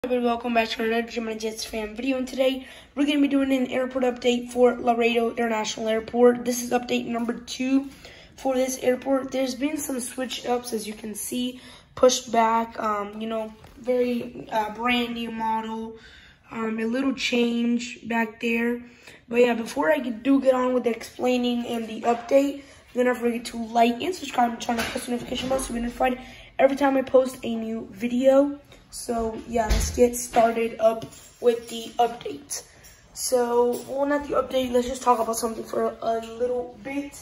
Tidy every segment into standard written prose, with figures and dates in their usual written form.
Everybody, welcome back to another Gemini Jets fan video, and today we're going to be doing an airport update for Laredo International Airport. This is update number 2 for this airport. There's been some switch ups, as you can see, pushed back, very brand new model, a little change back there. But yeah, before I get on with the explaining and the update, do not forget to like and subscribe to the channel, press the notification bell so you'll be notified every time I post a new video. So yeah, let's get started up with the update. So, well, not the update, let's just talk about something for a little bit.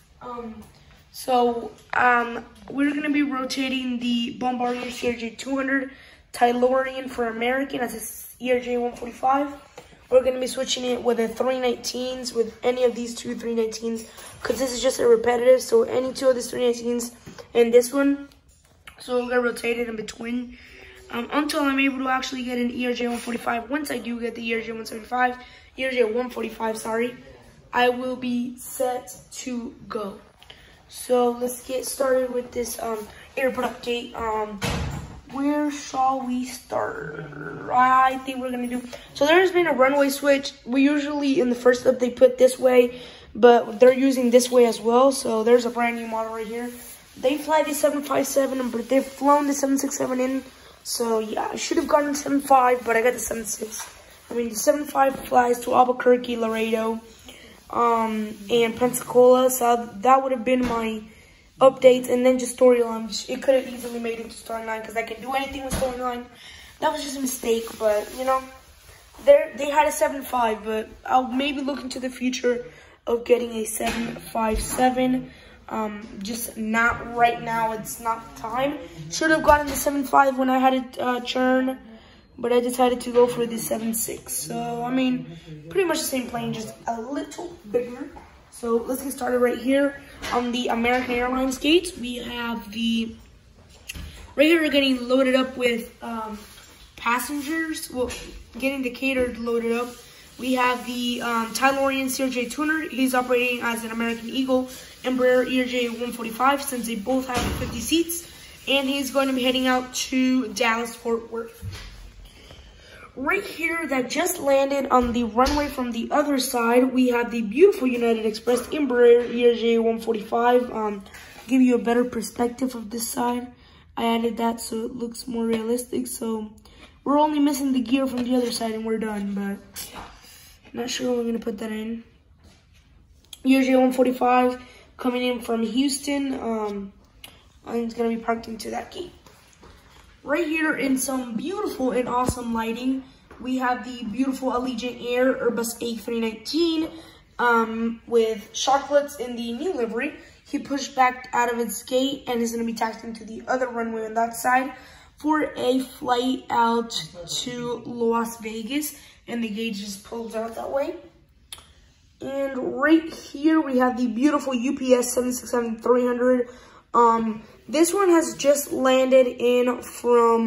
We're going to be rotating the Bombardier CRJ200 Tylorian for American as a ERJ145. We're going to be switching it with a 319s, with any of these two 319s, because this is just a repetitive, so any two of these 319s and this one. So we're going to rotate it in between. Until I'm able to actually get an ERJ145. Once I do get the ERJ145, sorry, I will be set to go. So let's get started with this airport update. Where shall we start? I think we're gonna do. So there has been a runway switch. We usually in the first update put this way, but they're using this way as well. So there's a brand new model right here. They fly the 757, but they've flown the 767 in. So yeah, I should have gotten the 7.5, but I got the 7.6. I mean, the 7.5 flies to Albuquerque, Laredo, and Pensacola. So that would have been my updates, and then just storyline. It could have easily made it to storyline because I can do anything with storyline. That was just a mistake, but you know, they had a 7.5, but I'll maybe look into the future of getting a 7.57. Just not right now. It's not time. Should have gotten the 7.5 when I had it churn, but I decided to go for the 7.6. So I mean, pretty much the same plane, just a little bigger. So let's get started right here on the American Airlines gates. We have the right here. We're getting loaded up with passengers. Well, getting the catered loaded up. We have the Tylorian CRJ200. He's operating as an American Eagle Embraer ERJ145 since they both have 50 seats. And he's going to be heading out to Dallas Fort Worth. Right here that just landed on the runway from the other side, we have the beautiful United Express Embraer ERJ145. Give you a better perspective of this side. I added that so it looks more realistic. So we're only missing the gear from the other side and we're done, but not sure when we're going to put that in. ERJ145 coming in from Houston. And it's going to be parked into that gate. Right here in some beautiful and awesome lighting, we have the beautiful Allegiant Air Airbus A319 with chocolates in the new livery. He pushed back out of its gate and is going to be taxiing to the other runway on that side for a flight out to Las Vegas. And the gauge just pulls out that way. And right here we have the beautiful UPS 767-300. This one has just landed in from,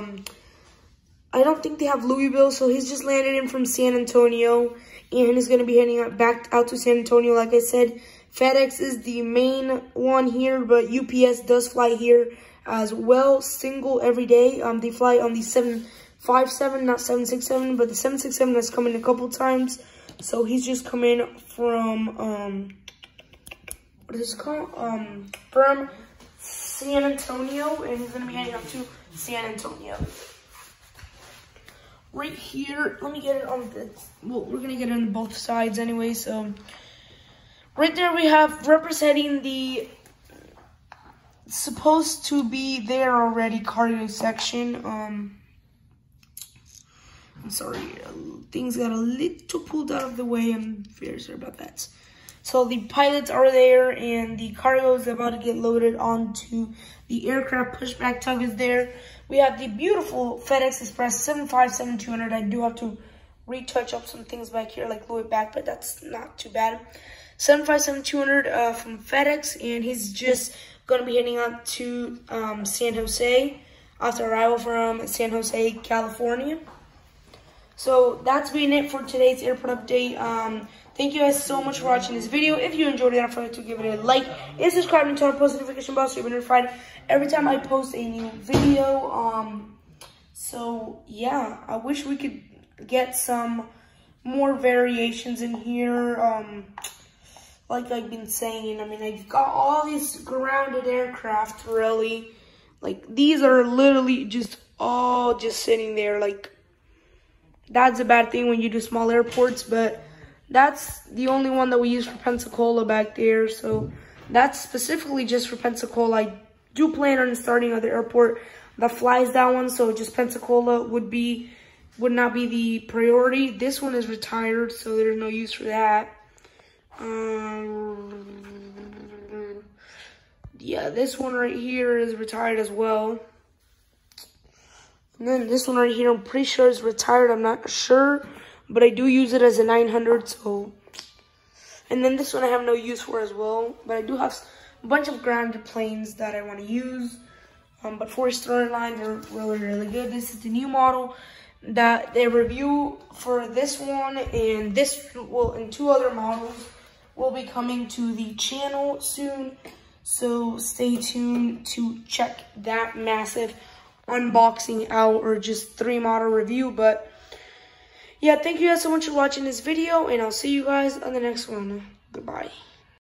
I don't think they have Louisville, so he's just landed in from San Antonio. And he's going to be heading back out to San Antonio, like I said. FedEx is the main one here, but UPS does fly here as well, single every day. They fly on the 757, not 767, but the 767 has come in a couple times. So he's just coming from, what is it called? From San Antonio, and he's going to be heading up to San Antonio. Right here, let me get it on the, well, we're going to get it on both sides anyway. So right there we have representing the supposed to be there already cargo section. I'm sorry, things got a little pulled out of the way. I'm very sorry about that. So the pilots are there and the cargo is about to get loaded onto the aircraft. Pushback tug is there. We have the beautiful FedEx Express 757-200. I do have to retouch up some things back here, like glue it back, but that's not too bad. 757-200 from FedEx, and he's just going to be heading out to San Jose after arrival from San Jose, California. So that's been it for today's airport update. Thank you guys so much for watching this video. If you enjoyed it, don't forget to give it a like and subscribe and turn on post notification bell so you'll be notified every time I post a new video. So yeah, I wish we could get some more variations in here. Like I've been saying, I mean, I've got all these grounded aircraft, really. Like, these are literally just all just sitting there. Like, that's a bad thing when you do small airports, but that's the only one that we use for Pensacola back there. So that's specifically just for Pensacola. I do plan on starting another airport that flies that one, so just Pensacola would not be the priority. This one is retired, so there's no use for that. Yeah, this one right here is retired as well. And then this one right here, I'm pretty sure is retired. I'm not sure, but I do use it as a 900. So, and then this one I have no use for as well. But I do have a bunch of grounded planes that I want to use. But for Starline, they're really, really good. This is the new model that they review for this one, and this will, and 2 other models will be coming to the channel soon. So stay tuned to check that massive unboxing out, or just 3 model review. But yeah, thank you guys so much for watching this video, and I'll see you guys on the next one. Goodbye.